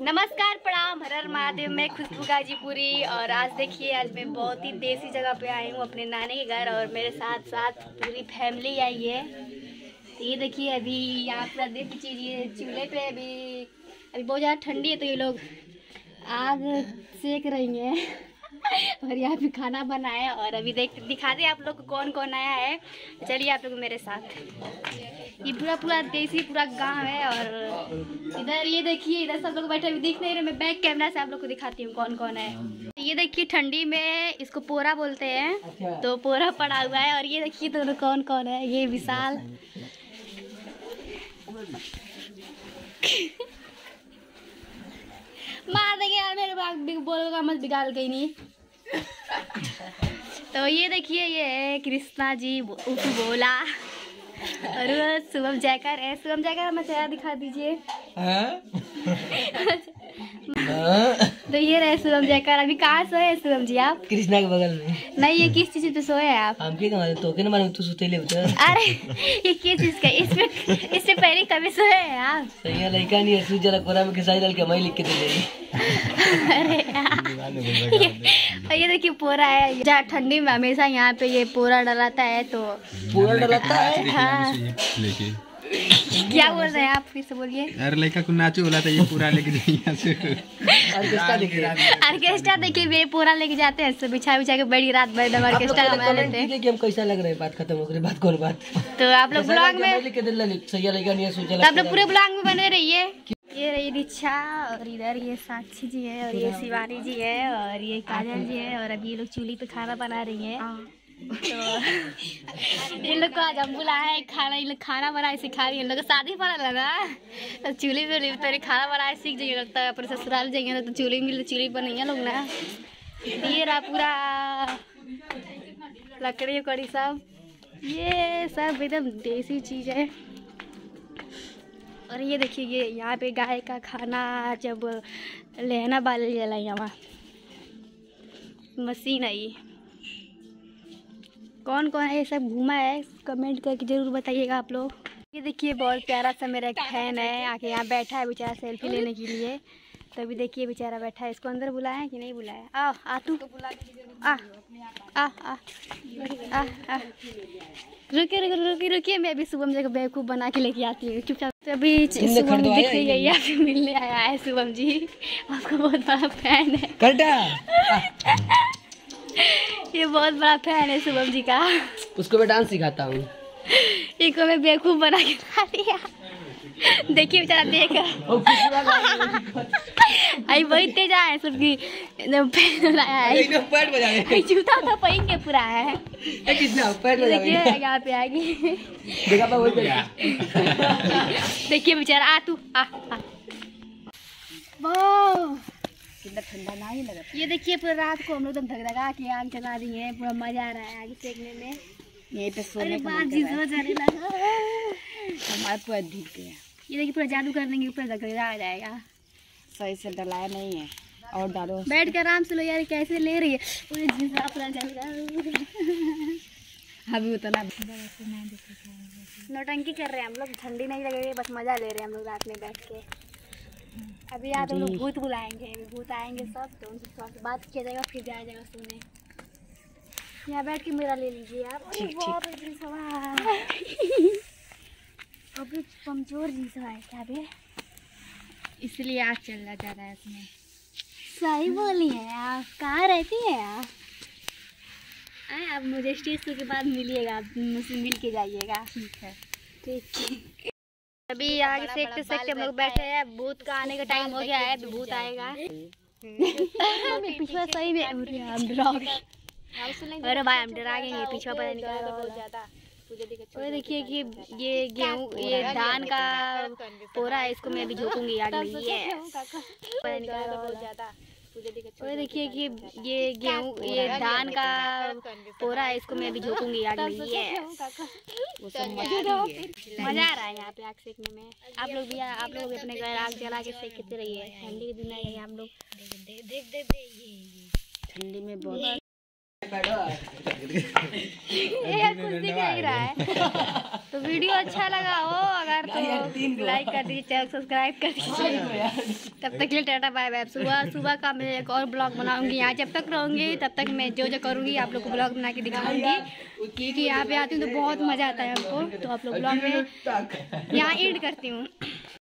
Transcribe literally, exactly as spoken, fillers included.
नमस्कार, प्रणाम, हर हर महादेव। मैं खुशबू गाजीपुरी और आज देखिए, आज मैं बहुत ही देसी जगह पे आई हूँ अपने नानी के घर और मेरे साथ साथ पूरी फैमिली आई है। तो ये देखिए, अभी यहाँ पर देख लीजिए चूल्हे पे अभी अभी बहुत ज़्यादा ठंडी है तो ये लोग आग सेक रही हैं और यहाँ पे खाना बनाए और अभी देख दिखा दे आप लोग को कौन कौन आया है। चलिए आप लोग मेरे साथ। ये पूरा पूरा देसी पूरा गांव है और इधर ये देखिए, इधर सब लोग बैठे हुए दिख नहीं रहे। मैं बैक कैमरा से आप लोग को दिखाती हूँ कौन कौन है। ये देखिए, ठंडी में इसको पोरा बोलते हैं, तो पोरा पड़ा हुआ है। और ये देखिए दोनों कौन कौन है। ये विशाल मार देंगे यार, मेरे बाग बोलेगा मत, बिगाड़ गई नहीं। तो ये देखिए, ये है कृष्णा जी उफ बोला और शुभम जयकर है। शुभम जयकर हमें चेहरा दिखा दीजिए। तो ये रहे शुभम जयकर। अभी कहाँ सोए हैं शुभम जी आप? कृष्णा के बगल में। नहीं, ये किस चीज पे सोए हैं आप? हम के मारे तो के न मारे तू सुतेले उधर। अरे ये किस चीज का? इसमें इससे पहले कभी सोए हैं आप? सही है, लड़का नहीं है, जरा कोरा में खिसाई डाल के मैं लिख के दे दे। अरे ये, ये देखिए पोरा है। जहाँ ठंडी में हमेशा यहाँ पे ये पोरा डलाता है। तो पोरा डलाता है। हाँ। क्या बोल रहे हैं आप? फिर से बोलिए। अरे लड़का को नाचो बोला था, ये पूरा लेके जाइए से। ऑर्केस्ट्रा देखिए, ऑर्केस्ट्रा देखिए, वे पूरा लेके जाते हैं। बिछा बिछा के बड़ी रात भर दम ऑर्केस्ट्रा बना लेते हैं तो आप लोग ब्लॉग में लिख के दिला नहीं सही लगा नहीं सोचा। तो आप लोग पूरे ब्लॉग में बने रहिए। ये रही दीक्षा और इधर ये साक्षी जी है और ये शिवानी जी है और ये काजल जी है और अभी ये लोग चूल्ही पे खाना बना रही हैं। तो इन लोग को आज हम बुलाए हैं खाना। इन लोग खाना बनाए सिखा रही है। इन लोग को शादी पड़ा लगा तो चूल्ही पे पहले खाना बनाए सीख जाइए। लगता है अपने ससुराल जाएंगे तो चूल्ही मिल चूल्ही बनेंगे लोग ना। ये रहा पूरा लकड़ी उकड़ी सब, ये सब एकदम देसी चीज़ है। और ये देखिए, ये यहाँ पे गाय का खाना जब लहना बाल जला यहाँ मशीन आई। कौन कौन है ये सब घूमा है कमेंट करके जरूर बताइएगा आप लोग। ये देखिए, बहुत प्यारा सा मेरा एक फैन है, आके यहाँ बैठा है बेचारा सेल्फी लेने के लिए। तो अभी देखिए बेचारा बैठा है। इसको अंदर बुलाया है कि नहीं बुलाया? आ आ तू आ आ आ आ आ रुकिए रुकिए रुकिए रुकिए मैं अभी शुभम जी को बेवकूफ़ बना के लेके आती हूँ चुपचाप। तो अभी शुभम दिख रही है, यहाँ पे मिलने आया है शुभम जी। आपका बहुत बड़ा फैन है। ये बहुत बड़ा फैन है शुभम जी का। उसको मैं डांस सिखाता हूँ। इनको मैं बेवकूफ़ बना के ला दिया। देखिए बेचारा देख आई वही तेज आए सबकी जूता तो पहन के पूरा है। देखिए यहाँ पे आएगी। देखिए बेचारा आ तू आ कितना ठंडा ना ही लगा। ये देखिए पूरा रात को हम लोग एकदम धगधगा के आग जला रही है। पूरा मजा आ रहा है आग सेकने में। यहीं पे सोने का मन कर रहा है। हमारे पूरा धीप गया। ये देखिए पूरा जादू कर देंगे, ऊपर धगधगा आ जाएगा। सही से डलाया नहीं है और डालो। बैठ कर आराम से लो यार, कैसे ले रही है पूरे पूरा अभी उतना नौटंकी कर रहे हैं हम लोग। ठंडी नहीं लगेगी, बस मजा ले रहे हैं हम लोग रात में बैठ के। अभी यार हम लोग भूत बुलाएंगे, भूत आएंगे सब, तो उनसे थोड़ा सा बात किया जाएगा फिर जाया जाएगा सोने। यहाँ बैठ के मेरा ले लीजिए आप। अभी कमजोर जी सा है क्या बे, इसलिए आग चलना जा रहा है इसमें। सही बोली है आप। कहाँ रहती है आप? आए आप मुझे स्टेज के बाद मिलिएगा, मुझसे मिल के जाइएगा। ठीक है ठीक। अभी आगे सेकते सेकते हम लोग बैठे हैं। भूत का आने का टाइम हो गया है, भूत आएगा। पिछवा सही में हम डराओगे। अरे भाई हम डरा गए, पिछवा पता नहीं क्या। और देखिए कि ये गेहूँ, ये धान का पोरा है, इसको मैं अभी झोंकूंगी आग में। ये पता नहीं क्या। और देखिए कि ये गेहूँ, ये धान का पोरा है, इसको मैं अभी झोंकूंगी आग में। ये वो सब मजा आ रहा है यहाँ पे आग सेकने में। आप लोग भी आप लोग अपने घर आग जला के सेकते रहिए। ठंडी के दिन है हम लोग। ठंडी में बहुत ये कुछ दिख नहीं रहा है। तो वीडियो अच्छा लगा हो अगर तो लाइक कर दीजिए, चैनल सब्सक्राइब कर दीजिए। तब तक के लिए टाटा बाय बाय। सुबह सुबह का मैं एक और ब्लॉग बनाऊंगी यहाँ, जब तक रहूँगी तब तक मैं जो जो करूँगी आप लोग को ब्लॉग बना के दिखाऊंगी, क्योंकि यहाँ पे आती हूँ तो बहुत मज़ा आता है हमको। तो आप लोग ब्लॉग में यहाँ एंड करती हूँ।